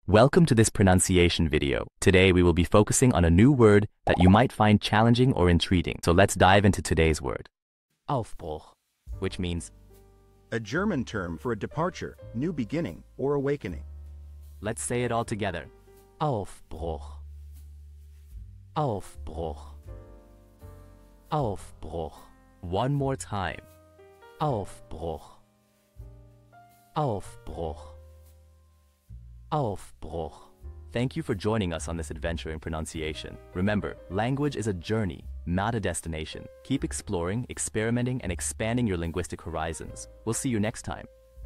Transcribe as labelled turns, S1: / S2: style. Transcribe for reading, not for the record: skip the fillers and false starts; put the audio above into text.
S1: Welcome to this pronunciation video. Today we will be focusing on a new word that you might find challenging or intriguing. So let's dive into today's word. Aufbruch, which means
S2: a German term for a departure, new beginning, or awakening.
S1: Let's say it all together. Aufbruch. Aufbruch. Aufbruch. One more time. Aufbruch. Aufbruch. Aufbruch. Thank you for joining us on this adventure in pronunciation. Remember, language is a journey, not a destination. Keep exploring, experimenting, and expanding your linguistic horizons. We'll see you next time.